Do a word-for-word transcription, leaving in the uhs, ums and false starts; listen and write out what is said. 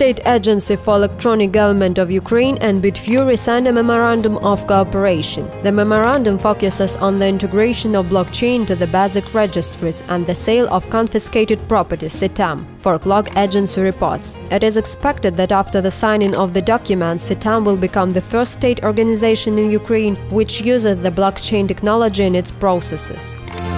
State Agency for Electronic Government of Ukraine and BitFury signed a memorandum of cooperation. The memorandum focuses on the integration of blockchain to the basic registries and the sale of confiscated property, SETAM. Forklog agency reports. It is expected that after the signing of the document, SETAM will become the first state organization in Ukraine which uses the blockchain technology in its processes.